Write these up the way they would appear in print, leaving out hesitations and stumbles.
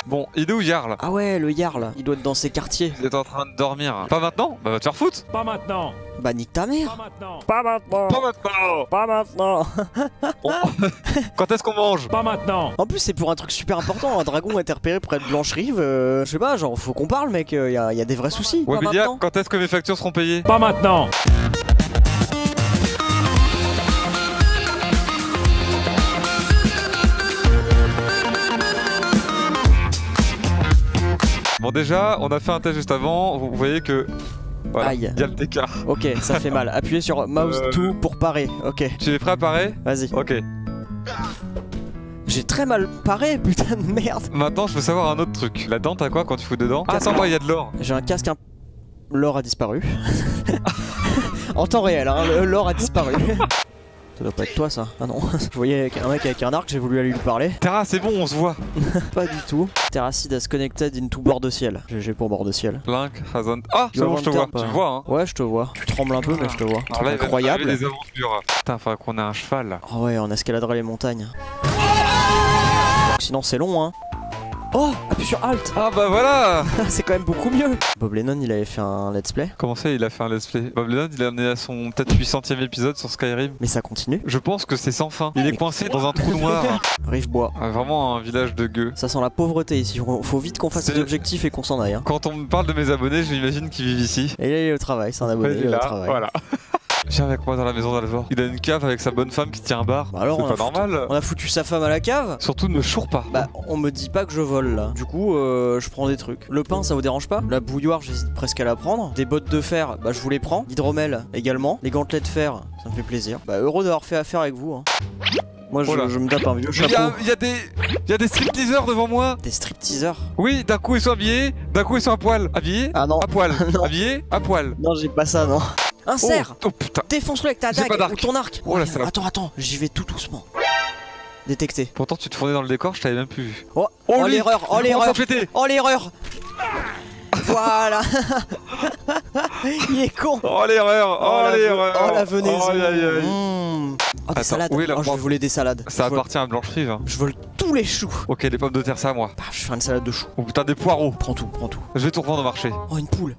Bon, il est où Jarl? Ah ouais, le Jarl, il doit être dans ses quartiers. Il est en train de dormir. Pas maintenant? Bah va te faire foutre. Pas maintenant. Bah nique ta mère. Pas maintenant. Pas maintenant. Pas maintenant. Pas maintenant. Bon. Quand est-ce qu'on mange? Pas maintenant. En plus c'est pour un truc super important, un dragon a été repéré près de Blancherive, je sais pas, genre faut qu'on parle mec, y a des vrais soucis. Ouais, Pas Média, maintenant. quand est-ce que mes factures seront payées? Pas maintenant. Bon déjà, on a fait un test juste avant, vous voyez que... Voilà, Aïe. il y a le TK. Ok, ça fait mal. Appuyez sur mouse 2 pour parer. Ok, Tu es prêt à parer? vas-y. Ok. J'ai très mal paré, putain de merde. Maintenant, je veux savoir un autre truc. La dent, t'as quoi quand tu fous dedans? Ah, attends, moi, il y a de l'or. J'ai un casque, l'or a disparu. En temps réel, hein, l'or a disparu. Ça doit pas être toi ça. Ah non. Je voyais un mec avec un arc, j'ai voulu aller lui parler. Terra, c'est bon, on se voit. Pas du tout. Terracid has connected into bord de ciel. GG pour bord de ciel. Link, Hazon. Ah, c'est bon, je te vois. Tu me vois, hein? Ouais, je te vois. Tu trembles un peu, mais je te vois. Alors là, il va Incroyable. arriver des aventures. Putain, faudrait qu'on ait un cheval là. Oh ouais, on escaladera les montagnes. Sinon, c'est long, hein. Oh, appuie sur Alt. Ah bah voilà. C'est quand même beaucoup mieux. Bob Lennon, il avait fait un let's play. Comment ça, il a fait un let's play? Bob Lennon, il est amené à son peut-être 800ème épisode sur Skyrim. Mais ça continue. Je pense que c'est sans fin. Il est coincé dans un trou noir. Rivebois. Ah, vraiment un village de gueux. Ça sent la pauvreté ici. Faut vite qu'on fasse C'est- des objectifs et qu'on s'en aille. Hein. Quand on me parle de mes abonnés, j'imagine qu'ils vivent ici. Et là, il est au travail. C'est un abonné. Il Il est est au là, travail. voilà. Viens avec moi dans la maison d'Alvor. Il a une cave avec sa bonne femme qui tient un bar. Bah alors, c'est on pas a foutu- normal. On a foutu sa femme à la cave. Surtout ne choure pas. Bah, on me dit pas que je vole là. Du coup, je prends des trucs. Le pain, ça vous dérange pas? La bouilloire, j'hésite presque à la prendre. Des bottes de fer, bah, je vous les prends. L'hydromel également. Les gantelets de fer, ça me fait plaisir. Bah, heureux d'avoir fait affaire avec vous. Hein. Moi, Oh là. je me tape un vieux Il chapeau. y a des stripteaseurs devant moi. Des stripteaseurs. Oui, d'un coup ils sont habillés, d'un coup ils sont à poil. Habillés? Ah non. À poil. Non. Habillés? À poil. Non, j'ai pas ça, non. Un cerf. Oh putain. Défonce-le avec ta J'ai dague pas d'arc. ou ton arc. Oh la Ouais, salope. attends, j'y vais tout doucement. Détecté. Pourtant tu te fournais dans le décor, je t'avais même plus vu. Oh, Oh, oh lui. l'erreur, oh Il commence à l'erreur. péter. Oh l'erreur. Voilà. Il est con. Oh l'erreur. Oh l'erreur. Oh la venaison. Aïe, aïe, aïe. Mmh. Oh des Attends, salades. où est la Oh, je vais voler des salades. Ça je vole, appartient à Blancherive. Hein. je vole tous les choux. Ok, les pommes de terre, c'est à moi. Paf, je vais faire une salade de choux. Oh putain, des poireaux. Prends tout, prends tout. Je vais tout revendre au marché. Oh une poule.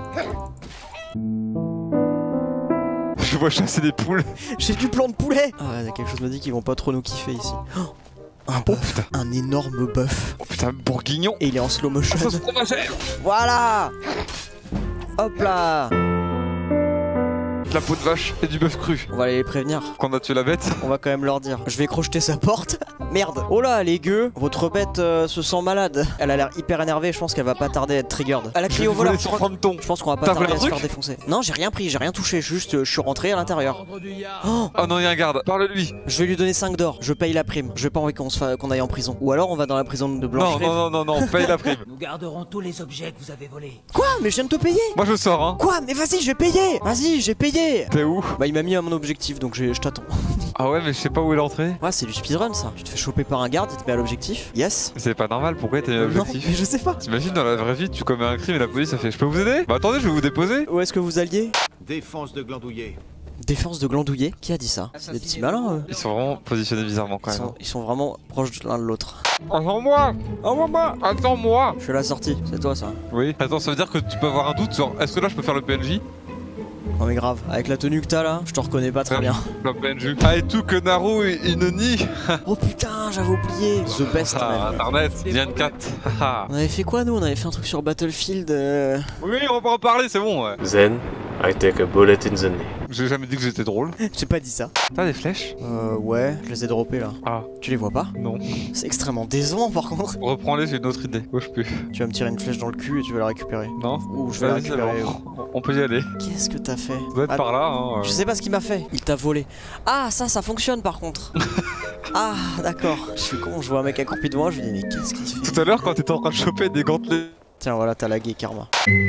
Je vois chasser des poules. J'ai du plan de poulet. Ah ouais, quelque chose me dit qu'ils vont pas trop nous kiffer ici. Oh, un bœuf. Un énorme bœuf. Oh putain, bourguignon. Et il est en slow motion. Ça se fromagère. Voilà. Hop là. De la peau de vache et du bœuf cru. On va aller les prévenir. Quand on a tué la bête. On va quand même leur dire. Je vais crocheter sa porte. Merde. Oh là, les gueux. Votre bête se sent malade. Elle a l'air hyper énervée. Je pense qu'elle va pas tarder à être triggered. Elle a Je crié vais au voleur. voler sur Fronton. Je pense qu'on va pas T'as tarder volé à un se faire truc défoncer. Non, j'ai rien pris, j'ai rien touché. Juste, je suis rentré à l'intérieur. Oh, Oh non, il y a un garde. Parle-lui. je vais lui donner 5 d'or. Je paye la prime. Je veux pas envie qu'on aille en prison. Ou alors on va dans la prison de Non, Blancherive. non, paye la prime. Nous garderons tous les objets que vous avez volés. Quoi? Mais je viens de te payer. Moi je sors, hein. Quoi? Mais vas-y, j'ai payé. Vas-y, j'ai payé. T'es où? Bah il m'a mis à mon objectif, donc je t'attends. Ah ouais, mais je sais pas où est l'entrée. Ouais, c'est du speedrun ça. Tu te fais choper par un garde, il te met à l'objectif. Yes. C'est pas normal, pourquoi t'as mis Non, l'objectif? mais je sais pas. T'imagines dans la vraie vie, tu commets un crime et la police ça fait je peux vous aider? Bah attendez, je vais vous déposer. Où est-ce que vous alliez? Défense de Glandouillet. Défense de Glandouillet. Qui a dit ça? C'est des petits malins eux. Ils sont vraiment positionnés bizarrement quand même. Ils sont vraiment proches l'un de l'autre. Attends-moi! Attends-moi! Attends-moi! Je suis à la sortie, c'est toi ça. Oui. Attends, ça veut dire que tu peux avoir un doute sur est-ce que là je peux faire le PNJ? Non mais grave, avec la tenue que t'as là, je te reconnais pas très bien. Le PNJ. Ah et tout que Naru Inoni! Oh putain, j'avais oublié. The best Ah, man. Internet, Diane 4. On avait fait quoi nous? On avait fait un truc sur Battlefield. Oui, on va pas en parler, c'est bon. Ouais. Then, I take a bullet in the knee. J'ai jamais dit que j'étais drôle. J'ai pas dit ça. T'as des flèches? Ouais, je les ai droppés là. Ah, Tu les vois pas? non. C'est extrêmement décevant par contre. Reprends-les, j'ai une autre idée. Bouge plus. Tu vas me tirer une flèche dans le cul et tu vas la récupérer. Non? Ou je vais la Vas-y, c'est récupérer. bon. On peut y aller. Qu'est-ce que t'as fait? Ça doit être Ah, par là, hein. Je sais pas ce qu'il m'a fait. Il t'a volé. Ah, ça fonctionne par contre. Ah, d'accord. Je suis con, je vois un mec accroupi devant moi, je lui dis mais qu'est-ce qu'il fait? Tout à l'heure, quand t'étais en train de choper des gantelets. Tiens, voilà, t'as lagué karma.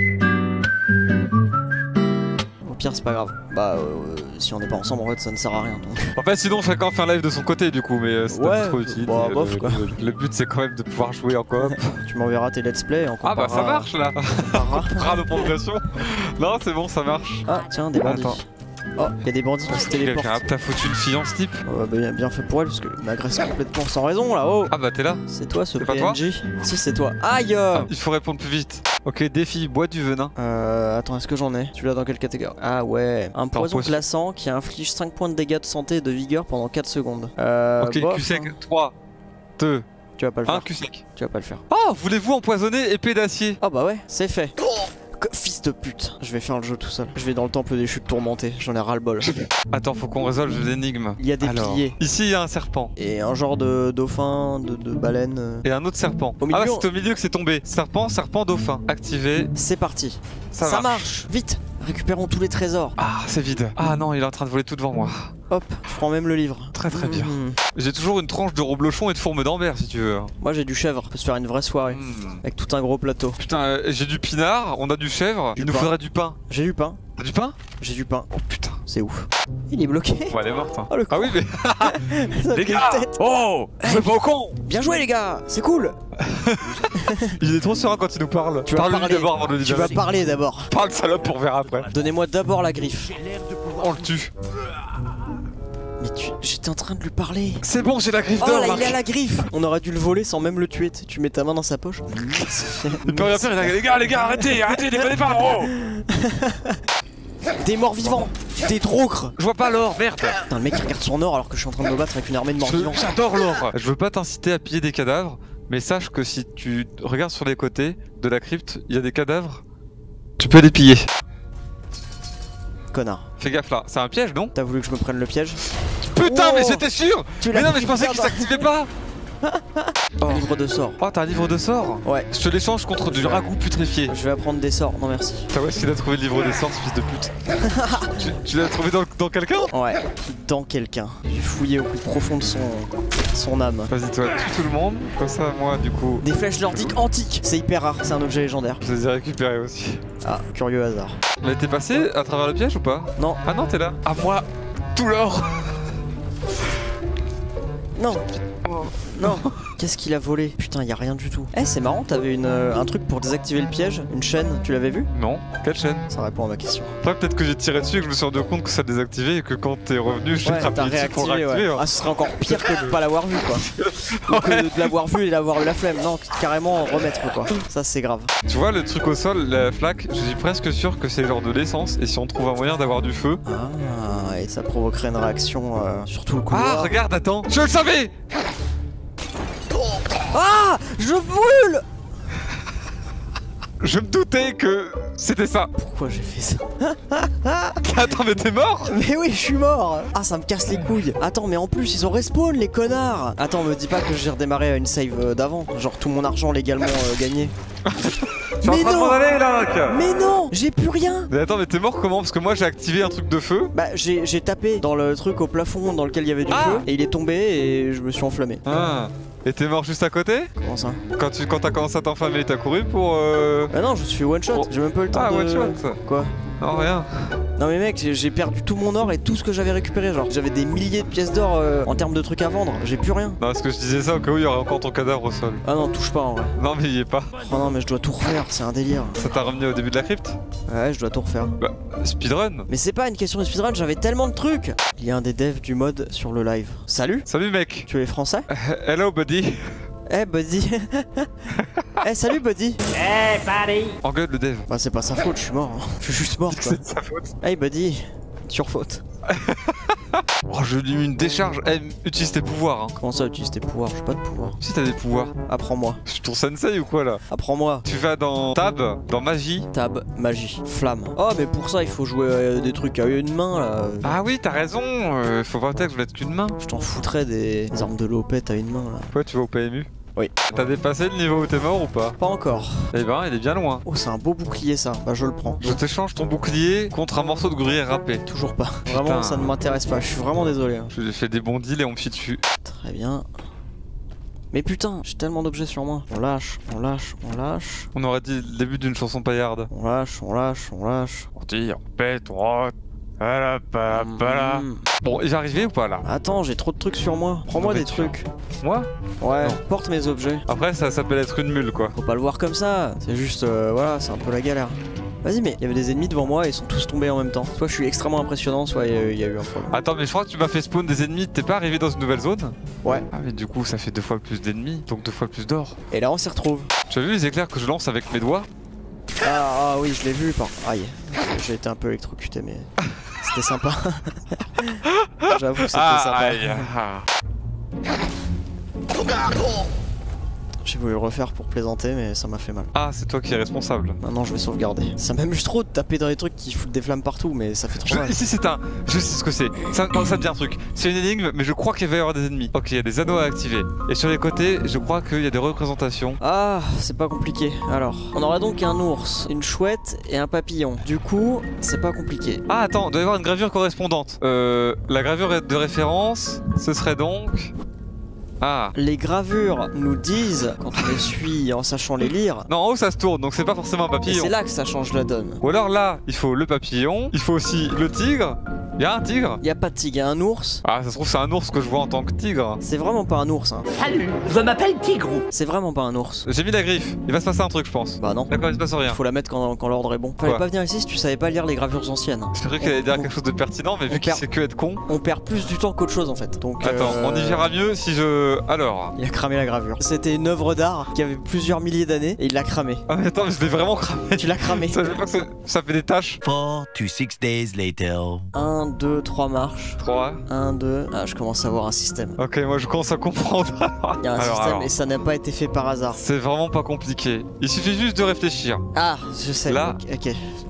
Au pire, c'est pas grave. Bah, si on n'est pas ensemble, en fait, ça ne sert à rien. Donc. En fait, sinon, chacun fait un live de son côté, du coup, mais c'était Ouais, pas trop utile. bah, bof, quoi. Le but, c'est quand même de pouvoir jouer en coop. Tu m'enverras tes let's play. On Ah bah, ça comparera- marche là. on comparera. Bras de progression. Non, c'est bon, ça marche. Ah, tiens, des bandits. Attends. Oh, il y a des bandits qui se téléportent. T'as foutu une fille en slip? Bien fait pour elle parce qu'elle m'agresse complètement sans raison là. Oh, Ah bah t'es là. c'est toi ce C'est pas toi PNJ? Si, c'est toi. Aïe. Il faut répondre plus vite. Ok, défi, bois du venin. Attends, est-ce que j'en ai? Tu l'as dans quelle catégorie? Ah ouais, un poison poisson. glaçant qui inflige 5 points de dégâts de santé et de vigueur pendant 4 secondes. Ok, Bof, cul sec, hein. 3, 2, Tu vas pas le 1, faire. cul sec. Tu vas pas le faire. Oh, voulez-vous empoisonner épée d'acier? Ah bah ouais, c'est fait. Fils de pute, je vais faire le jeu tout seul. Je vais dans le temple des chutes tourmentées, j'en ai ras le bol. Attends, faut qu'on résolve l'énigme. Il y a des Alors, piliers. ici, il y a un serpent. Et un genre de dauphin, de baleine. Et un autre serpent. Au milieu, Ah, c'est au milieu que c'est tombé. Serpent, serpent, dauphin. Activé. C'est parti. Ça marche. Vite, récupérons tous les trésors. Ah, c'est vide. Ah non, il est en train de voler tout devant moi. Hop, je prends même le livre. Très très bien. Mmh. J'ai toujours une tranche de reblochon et de fourme d'Ambert si tu veux. Moi j'ai du chèvre, on peut se faire une vraie soirée. Avec tout un gros plateau. Putain, j'ai du pinard, on a du chèvre, il nous pain. faudrait du pain. J'ai du pain. T'as du pain? J'ai du pain. Oh putain. C'est ouf. Il est bloqué. Bon, elle est morte. Hein. Oh, le Ah oui, mais. Ça Les fait gars une tête. Oh c'est pas au con. Bien joué les gars, c'est cool. Il est trop serein quand il nous parle. Tu vas Parle-lui parler. d'abord avant de le Tu dire. vas parler d'abord. Parle salope pour verra après. Donnez-moi d'abord la griffe. J'ai l'air de pouvoir... On le tue. Mais j'étais en train de lui parler. C'est bon, j'ai la griffe Oh d'or. là, Marc. il a la griffe. On aurait dû le voler sans même le tuer. Tu mets ta main dans sa poche. Il peut rien faire, il a les gars, arrêtez, déconnez pas, oh. Des morts vivants. Des trocres. Je vois pas l'or, merde. Putain, le mec il regarde son or alors que je suis en train de me battre avec une armée de morts vivants. J'adore l'or. Je veux pas t'inciter à piller des cadavres, mais sache que si tu regardes sur les côtés de la crypte, il y a des cadavres. Tu peux les piller. Connard. Fais gaffe là, c'est un piège non? T'as voulu que je me prenne le piège? Putain, Oh. mais j'étais sûr. Tu Mais l'as non, mais je pensais pris qu'il s'activait pas. Un livre de sorts. Oh, t'as un livre de sorts? Ouais. Je te l'échange contre du ragoût putréfié. Je vais apprendre des sorts. Non merci. T'as où est-ce qu'il a trouvé le livre des sorts, ce fils de pute? Tu l'as trouvé dans quelqu'un? Ouais. Dans quelqu'un. J'ai fouillé au plus profond de son âme. Vas-y, toi, tue tout le monde. Comme ça, moi, du coup, Des flèches nordiques antiques. C'est hyper rare. C'est un objet légendaire. je les ai récupérés aussi. Ah, curieux hasard. Mais t'es passé à travers le piège ou pas? Non. Ah non, t'es là. À moi, tout l'or. Non. Non. Qu'est-ce qu'il a volé? Putain, y a rien du tout. Eh, c'est marrant, t'avais un truc pour désactiver le piège, une chaîne, tu l'avais vu? Non, quelle chaîne? Ça répond à ma question. Après, peut-être que j'ai tiré dessus et que je me suis rendu compte que ça désactivait et que quand t'es revenu, j'ai Ouais, t'as appuyé dessus pour réactivé, réactiver. ouais. hein. Ah, ce serait encore pire que de pas l'avoir vu, quoi. Ou que de l'avoir vu et d'avoir eu la flemme. Non, carrément remettre, quoi. Ça, c'est grave. Tu vois, le truc au sol, la flaque, je suis presque sûr que c'est genre de l'essence et si on trouve un moyen d'avoir du feu. Ah, et ça provoquerait une réaction sur tout le couloir. Ah, regarde, attends, je le savais. Ah, je brûle. Je me doutais que c'était ça. Pourquoi j'ai fait ça? Attends, mais t'es mort? Mais oui, je suis mort. Ah, ça me casse les couilles. Attends, mais en plus, ils ont respawn, les connards. Attends, me dis pas que j'ai redémarré à une save d'avant. Genre tout mon argent légalement gagné. Tu es en train de m'en aller là, mec. Mais non, j'ai plus rien. Mais attends, mais t'es mort comment? Parce que moi j'ai activé un truc de feu. Bah, j'ai tapé dans le truc au plafond dans lequel il y avait du Ah. feu et il est tombé et je me suis enflammé. Ah. Et t'es mort juste à côté? Comment ça? Quand t'as commencé à t'enflammer, t'as couru pour Bah non, je suis one shot. Oh. J'ai même pas eu le temps Ah, de. one shot. Quoi? Non, rien. Non mais mec, j'ai perdu tout mon or et tout ce que j'avais récupéré. Genre, j'avais des milliers de pièces d'or en termes de trucs à vendre. J'ai plus rien. Non, parce que je disais ça au cas où il y aurait encore ton cadavre au sol. Ah non, touche pas en vrai. Non, mais il y est pas. Oh non, mais je dois tout refaire. C'est un délire. Ça t'a ramené au début de la crypte? Ouais, je dois tout refaire. Bah, speedrun. Mais c'est pas une question de speedrun, j'avais tellement de trucs. Il y a un des devs du mode sur le live. Salut. Salut mec. Tu es français? Hello buddy. Eh buddy. Eh salut buddy. Hey, buddy! Engueule le dev. Bah c'est pas sa faute, je suis mort. Je suis juste mort quoi. C'est de sa faute. Hey buddy. Sur faute. Oh, je lui ai mis une décharge. Eh, utilise tes pouvoirs. Hein. Comment ça utilise tes pouvoirs? J'ai pas de pouvoir. Si t'as des pouvoirs. Apprends-moi. Je suis ton sensei ou quoi là? Apprends-moi. Tu vas dans Tab, dans Magie. Tab, magie, flamme. Oh mais pour ça il faut jouer des trucs à une main là. Ah oui, t'as raison. Faut pas que je mette qu'une main. Je t'en foutrais des armes de l'opette à une main là. Quoi, tu vas au PMU? Oui. T'as dépassé le niveau où t'es mort ou pas? Pas encore. Eh ben, il est bien loin. Oh c'est un beau bouclier ça. Bah je le prends. Je t'échange ton bouclier contre un morceau de gruyère râpé. Toujours pas. Vraiment ça ne m'intéresse pas. Je suis vraiment désolé. Hein. J'ai fait des bons deals et on me fie dessus. Très bien. Mais putain, j'ai tellement d'objets sur moi. On lâche, on lâche, on lâche. On aurait dit le début d'une chanson paillarde. On lâche, on lâche, on lâche. On tire, on pète, on rote. Voilà, voilà. Bon, il va arriver ou pas là? Attends, j'ai trop de trucs sur moi. Prends-moi des Nourriture. trucs. Moi? Ouais, Non. porte mes objets. Après, ça s'appelle être une mule quoi. Faut pas le voir comme ça. C'est juste, voilà, c'est un peu la galère. Vas-y, mais il y avait des ennemis devant moi et ils sont tous tombés en même temps. Soit je suis extrêmement impressionnant, soit il y a eu un problème. Attends, mais je crois que tu m'as fait spawn des ennemis. T'es pas arrivé dans une nouvelle zone? Ouais. Ah, mais du coup, ça fait 2 fois plus d'ennemis, donc 2 fois plus d'or. Et là, on s'y retrouve. Tu as vu les éclairs que je lance avec mes doigts? Ah oui, je l'ai vu. Aïe. J'ai été un peu électrocuté, mais c'était sympa. J'avoue que c'était sympa. Aïe. J'ai voulu le refaire pour plaisanter, mais ça m'a fait mal. Ah, c'est toi qui es responsable. Maintenant, je vais sauvegarder. Ça m'amuse trop de taper dans les trucs qui foutent des flammes partout, mais ça fait trop mal. Ici, c'est un. Je sais ce que c'est. Ça me dit un truc. C'est une énigme, mais je crois qu'il va y avoir des ennemis. Ok, il y a des anneaux à activer. Et sur les côtés, je crois qu'il y a des représentations. Ah, c'est pas compliqué. Alors, on aura donc un ours, une chouette et un papillon. Du coup, c'est pas compliqué. Ah, attends, il doit y avoir une gravure correspondante. La gravure de référence, ce serait donc. Ah. Les gravures nous disent, quand on les suit en sachant les lire, Non, en haut ça se tourne, donc c'est pas forcément un et papillon. c'est là que ça change la donne. Ou alors là, il faut le papillon, il faut aussi le tigre. Il y a un tigre? Y a pas de tigre, y a un ours. Ah, ça se trouve c'est un ours que je vois en tant que tigre. C'est vraiment pas un ours, hein. Salut, je m'appelle Tigrou. C'est vraiment pas un ours. J'ai mis la griffe, il va se passer un truc je pense. Bah non. D'accord, il se passe rien. Faut la mettre quand l'ordre est bon. Fallait Quoi pas venir ici si tu savais pas lire les gravures anciennes. C'est vrai qu'elle allait dire quelque chose de pertinent, mais vu qu'il perd. sait que être con. On perd plus du temps qu'autre chose en fait. Donc Attends, on y verra mieux si je. Alors. Il a cramé la gravure. C'était une œuvre d'art qui avait plusieurs milliers d'années et il l'a cramé. Ah, mais attends, mais je l'ai vraiment cramé. Tu l'as cramé. Ça, je crois que ça fait des tâches. 4 to 6 days later. 1, 2, 3 marches. 3. 1, 2. Ah, je commence à avoir un système. Ok, moi je commence à comprendre. Il y a un Alors, système et ça n'a pas été fait par hasard. C'est vraiment pas compliqué. Il suffit juste de réfléchir. Ah, je sais. Là. Ok.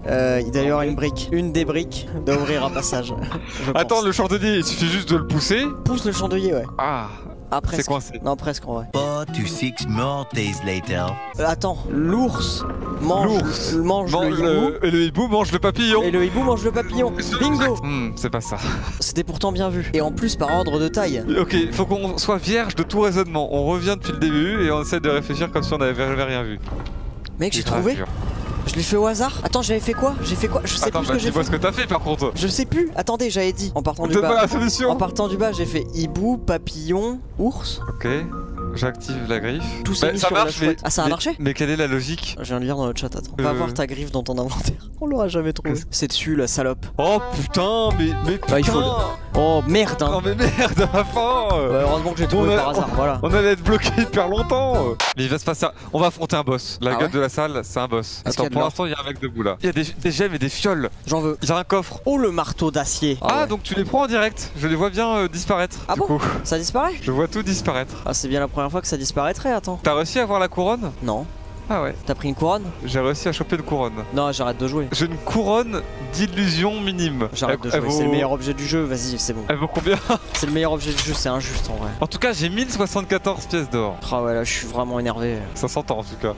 Il doit y avoir une brique. Une des briques doit ouvrir un passage. Je pense. Attends, le chandelier, il suffit juste de le pousser. Pousse le chandelier, ouais. Ah, Ah, c'est presque. coincé. Non, presque en vrai. 4 to 6 more days later. Attends, l'ours mange, L'ours mange mange le hibou. et le hibou mange le papillon. Et le hibou mange le papillon. Bingo. C'est pas ça. C'était pourtant bien vu. Et en plus par ordre de taille. Ok, faut qu'on soit vierge de tout raisonnement. On revient depuis le début et on essaie de réfléchir comme si on n'avait rien vu. Mec, j'ai trouvé. Je l'ai fait au hasard. Attends, j'avais fait quoi? J'ai fait quoi? Je sais Attends, plus ce bah que j'ai dis-moi fait. ce que t'as fait par contre. Je sais plus. Attendez, j'avais dit en partant du Donne-moi bas. la solution. En partant du bas, j'ai fait hibou, papillon, ours. Ok, j'active la griffe. Tout s'est mis ça sur la marche, mais, chouette. Ah, ça a mais- marché? Mais quelle est la logique? Je viens de lire dans le chat, attends. Va voir ta griffe dans ton inventaire. On l'aura jamais trouvé. C'est dessus, la salope. Oh putain, mais putain. Bah, il faut Oh merde, hein. Oh mais merde, à la fin. Ouais, heureusement que j'ai trouvé On a- par hasard, voilà. On allait être bloqué hyper longtemps. Mais il va se passer. On va affronter un boss. La Ah gueule ouais de la salle, c'est un boss. Est-ce qu'il y Attends, a de pour l'or l'instant, il y a un mec debout là. Il y a des gemmes et des fioles. J'en veux. Il y a un coffre. Oh, le marteau d'acier. Ah, ouais. donc tu les prends en direct. Je les vois bien disparaître. Ah du bon coup. Ça disparaît? Je vois tout disparaître. Ah, c'est bien la première fois que ça disparaîtrait, attends. T'as réussi à avoir la couronne? Non. Ah ouais. T'as pris une couronne? J'ai réussi à choper une couronne. Non, j'arrête de jouer. J'ai une couronne d'illusion minime. J'arrête de Elle jouer. C'est le meilleur objet du jeu, vas-y, c'est bon. Elle vaut combien? C'est le meilleur objet du jeu, c'est injuste en vrai. En tout cas, j'ai 1074 pièces d'or. Ah ouais, là, je suis vraiment énervé. Ça s'entend en tout cas.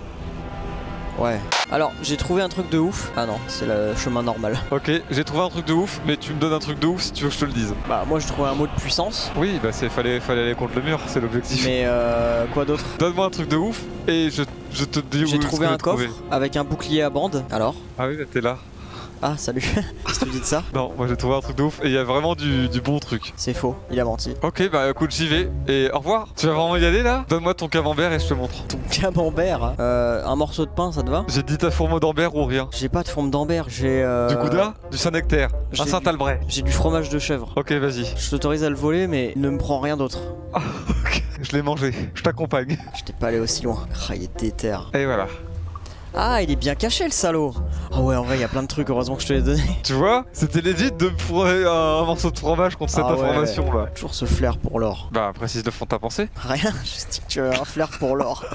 Ouais. Alors, j'ai trouvé un truc de ouf. Ah non, c'est le chemin normal. Ok, j'ai trouvé un truc de ouf, mais tu me donnes un truc de ouf si tu veux que je te le dise. Bah, moi, j'ai trouvé un mot de puissance. Oui, bah fallait aller contre le mur, c'est l'objectif. Mais quoi d'autre? Donne-moi un truc de ouf et je te dis où J'ai est-ce trouvé que un coffre avec un bouclier à bande. Alors? Ah oui, bah t'es là. Ah, salut. Qu'est-ce que tu dis de ça? Non, moi j'ai trouvé un truc de ouf et il y a vraiment du bon truc. C'est faux, il a menti. Ok, bah écoute, j'y vais et au revoir. Tu vas vraiment y aller là? Donne-moi ton camembert et je te montre. Ton camembert. Un morceau de pain, ça te va? J'ai dit ta fourme d'ambert ou rien. J'ai pas de forme d'ambert, j'ai Du gouda? Du Saint-Nectaire? j'ai Un Saint-Albret? J'ai du fromage de chèvre. Ok, vas-y. Je t'autorise à le voler, mais ne me prends rien d'autre. Ok, je l'ai mangé. Je t'accompagne. Je t'ai pas allé aussi loin. Ah, il est déter. Et voilà. Ah, il est bien caché le salaud. Ah ouais, en vrai, il y a plein de trucs, heureusement que je te l'ai donné. Tu vois? C'était legit de me fourrer un morceau de fromage contre cette Ah ouais, information là. Toujours ce flair pour l'or. Bah, précise le fond de ta pensée. Rien, je dis que tu as un flair pour l'or.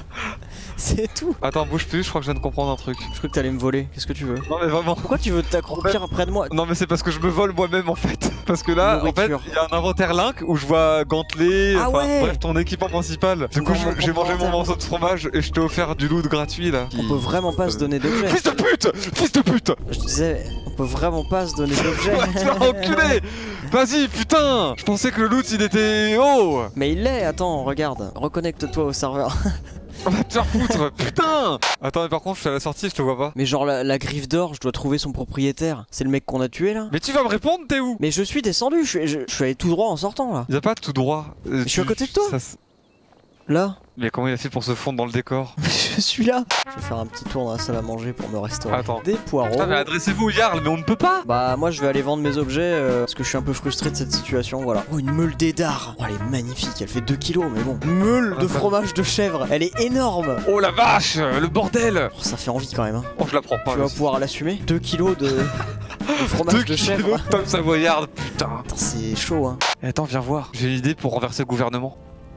C'est tout. Attends, bouge plus, je crois que je viens de comprendre un truc. Je crois que t'allais me voler. Qu'est-ce que tu veux? Non, mais vraiment. Pourquoi tu veux t'accroupir près de moi? Non, mais c'est parce que je me vole moi-même en fait. Parce que là, en fait, Nourriture. il y a un inventaire link où je vois gantelet, Ah enfin, ouais. bref, ton équipement principal. Du coup, Dans mon j'ai mangé mon inventaire. morceau de fromage et je t'ai offert du loot gratuit là. On peut vraiment pas se donner d'objets. Fils de pute! Fils de pute! Je disais, on peut vraiment pas se donner d'objets. Tu vas enculé! Vas-y, putain! Je pensais que le loot il était haut! Mais il l'est, attends, regarde. Reconnecte-toi au serveur. On va te faire foutre! Putain! Attends, mais par contre, je suis à la sortie, je te vois pas. Mais genre, la griffe d'or, je dois trouver son propriétaire. C'est le mec qu'on a tué là? Mais tu vas me répondre, t'es où? Mais je suis descendu, je suis allé tout droit en sortant là. Y a pas tout droit. Je suis à côté de toi. Là? Mais comment il a fait pour se fondre dans le décor? Je suis là. Je vais faire un petit tour dans la salle à manger pour me restaurer. Attends. Des poireaux. Putain, mais adressez-vous au Jarl, mais on ne peut pas. Bah moi je vais aller vendre mes objets parce que je suis un peu frustré de cette situation, voilà. Oh, une meule d'Edar. Oh, elle est magnifique, elle fait 2 kilos, mais bon. Meule de fromage de chèvre, elle est énorme. Oh la vache, le bordel. Oh, ça fait envie quand même, hein. Oh, je la prends pas. Tu vas pouvoir l'assumer. 2 kilos de fromage 2 de kilos chèvre. de Tom Savoyard, putain. Putain, c'est chaud, hein. Et attends, viens voir. J'ai une idée pour renverser le gouvernement.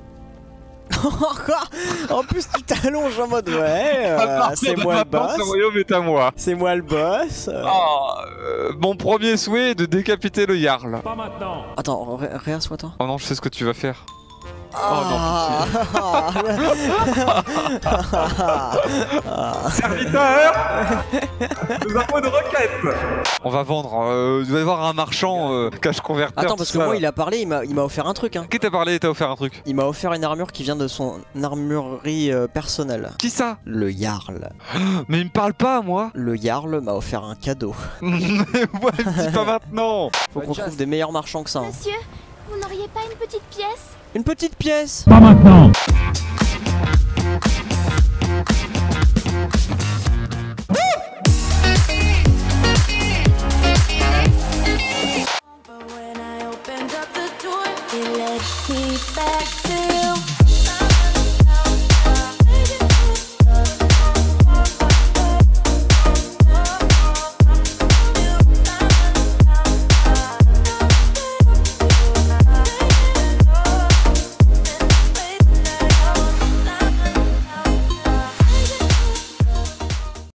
Quoi? En plus tu t'allonges en mode ouais, c'est moi le boss. Ce royaume est à moi. C'est moi le boss. Mon premier souhait est de décapiter le Jarl. Pas maintenant. Attends, réassois toi. Oh non, je sais ce que tu vas faire. Ah. Serviteur, nous avons une requête. On va vendre. Il va y avoir un marchand cache converteur. Attends, parce que moi il a parlé, il m'a offert un truc, hein. Qui t'a parlé et t'a offert un truc? Il m'a offert une armure qui vient de son armurerie personnelle. Qui ça? Le Jarl. Mais il me parle pas, moi. Le Jarl m'a offert un cadeau. Mais ouais, dis pas maintenant. Faut qu'on trouve des meilleurs marchands que ça, hein. Monsieur, vous n'auriez pas une petite pièce? Une petite pièce. Pas maintenant. But when I opened up the door, it led me back to